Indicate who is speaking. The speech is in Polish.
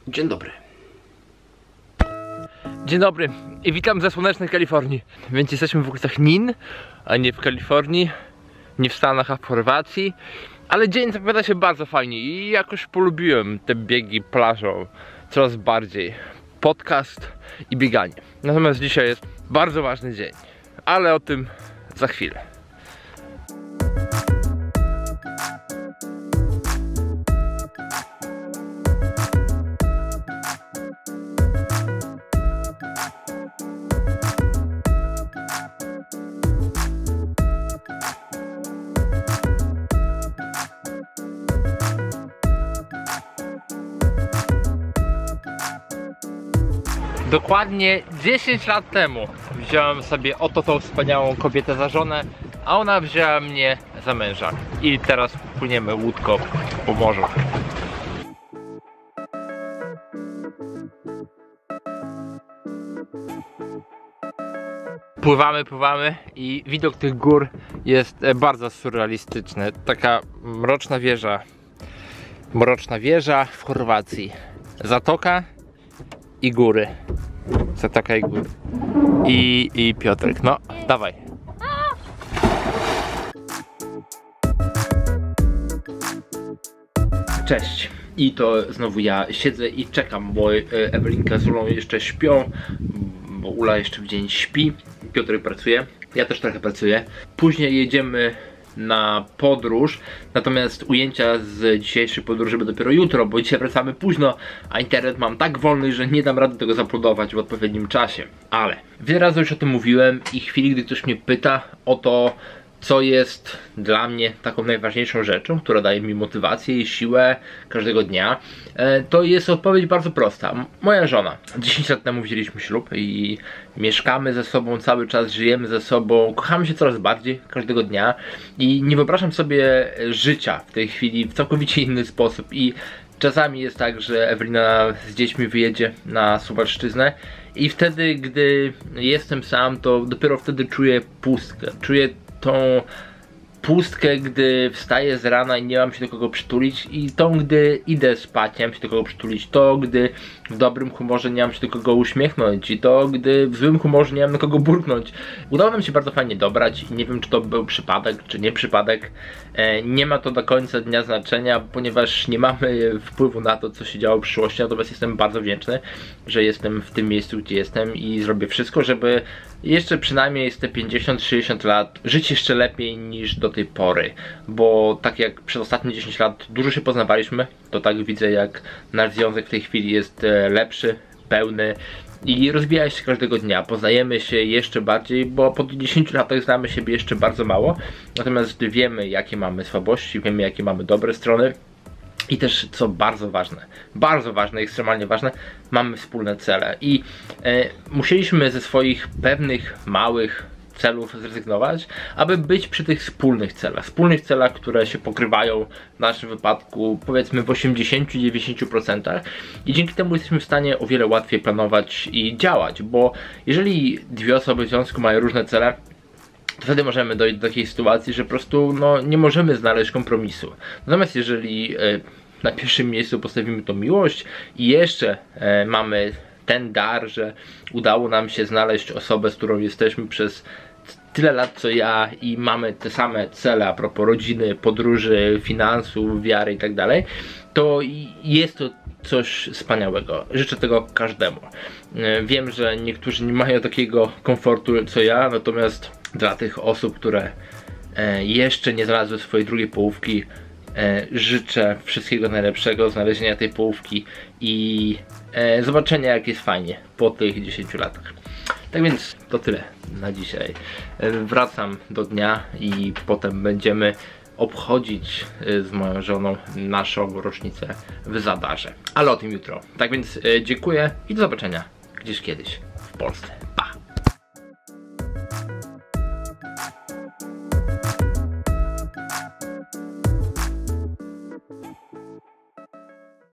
Speaker 1: Dzień dobry. Dzień dobry i witam ze słonecznej Kalifornii. Więc jesteśmy w okolicach Nin, a nie w Kalifornii, nie w Stanach, a w Chorwacji. Ale dzień zapowiada się bardzo fajnie i jakoś polubiłem te biegi plażą coraz bardziej. Podcast i bieganie. Natomiast dzisiaj jest bardzo ważny dzień, ale o tym za chwilę. Dokładnie 10 lat temu wziąłem sobie oto tą wspaniałą kobietę za żonę, a ona wzięła mnie za męża. I teraz płyniemy łódką po morzu. Pływamy i widok tych gór jest bardzo surrealistyczny. Taka mroczna wieża w Chorwacji. Zatoka i góry. Zatoka i góry. I Piotrek, no dawaj. Cześć. I to znowu ja siedzę i czekam, bo Ewelinka z Ulą jeszcze śpią, bo Ula jeszcze w dzień śpi, Piotrek pracuje, ja też trochę pracuję. Później jedziemy na podróż, natomiast ujęcia z dzisiejszej podróży będą dopiero jutro, bo dzisiaj wracamy późno, a internet mam tak wolny, że nie dam rady tego zaplodować w odpowiednim czasie. Ale wiele razy już o tym mówiłem i w chwili, gdy ktoś mnie pyta o to, co jest dla mnie taką najważniejszą rzeczą, która daje mi motywację i siłę każdego dnia, to jest odpowiedź bardzo prosta. Moja żona. 10 lat temu wzięliśmy ślub i mieszkamy ze sobą cały czas, żyjemy ze sobą, kochamy się coraz bardziej każdego dnia i nie wyobrażam sobie życia w tej chwili w całkowicie inny sposób. I czasami jest tak, że Ewelina z dziećmi wyjedzie na Suwalszczyznę i wtedy, gdy jestem sam, to dopiero wtedy czuję pustkę. Czuję tą pustkę, gdy wstaję z rana i nie mam się do kogo przytulić, i tą, gdy idę spać, nie mam się do kogo przytulić, to gdy w dobrym humorze nie mam się do kogo uśmiechnąć, i to gdy w złym humorze nie mam do kogo burknąć. Udało nam się bardzo fajnie dobrać i nie wiem, czy to był przypadek, czy nie przypadek. Nie ma to do końca dnia znaczenia, ponieważ nie mamy wpływu na to, co się działo w przyszłości, natomiast jestem bardzo wdzięczny, że jestem w tym miejscu, gdzie jestem, i zrobię wszystko, żeby jeszcze przynajmniej z te 50-60 lat żyć jeszcze lepiej niż do tej pory, bo tak jak przez ostatnie 10 lat dużo się poznawaliśmy, to tak widzę, jak nasz związek w tej chwili jest lepszy, pełny i rozwija się każdego dnia. Poznajemy się jeszcze bardziej, bo po 10 latach znamy siebie jeszcze bardzo mało, natomiast wiemy, jakie mamy słabości, wiemy, jakie mamy dobre strony. I też, co bardzo ważne, ekstremalnie ważne, mamy wspólne cele. I musieliśmy ze swoich pewnych małych celów zrezygnować, aby być przy tych wspólnych celach, które się pokrywają w naszym wypadku powiedzmy w 80-90%, i dzięki temu jesteśmy w stanie o wiele łatwiej planować i działać, bo jeżeli dwie osoby w związku mają różne cele, to wtedy możemy dojść do takiej sytuacji, że po prostu nie możemy znaleźć kompromisu. Natomiast jeżeli na pierwszym miejscu postawimy tą miłość i jeszcze mamy ten dar, że udało nam się znaleźć osobę, z którą jesteśmy przez tyle lat co ja, i mamy te same cele a propos rodziny, podróży, finansów, wiary i tak dalej, to jest to coś wspaniałego. Życzę tego każdemu. Wiem, że niektórzy nie mają takiego komfortu co ja, natomiast dla tych osób, które jeszcze nie znalazły swojej drugiej połówki, życzę wszystkiego najlepszego, znalezienia tej połówki i zobaczenia, jak jest fajnie po tych 10 latach. Tak więc to tyle na dzisiaj. Wracam do dnia i potem będziemy obchodzić z moją żoną naszą rocznicę w Zadarze. Ale o tym jutro. Tak więc dziękuję i do zobaczenia gdzieś kiedyś w Polsce.